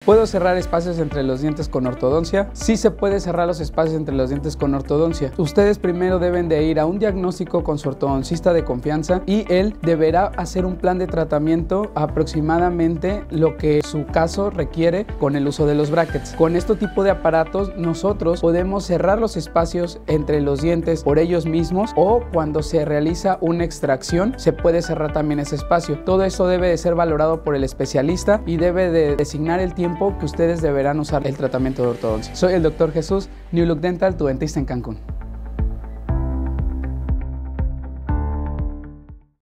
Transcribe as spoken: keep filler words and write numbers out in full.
¿Puedo cerrar espacios entre los dientes con ortodoncia? Sí se puede cerrar los espacios entre los dientes con ortodoncia. Ustedes primero deben de ir a un diagnóstico con su ortodoncista de confianza y él deberá hacer un plan de tratamiento aproximadamente lo que su caso requiere con el uso de los brackets. Con este tipo de aparatos nosotros podemos cerrar los espacios entre los dientes por ellos mismos, o cuando se realiza una extracción se puede cerrar también ese espacio. Todo esto debe de ser valorado por el especialista y debe de designar el tiempo que ustedes deberán usar el tratamiento de ortodoncia. Soy el doctor Jesús, New Look Dental, tu dentista en Cancún.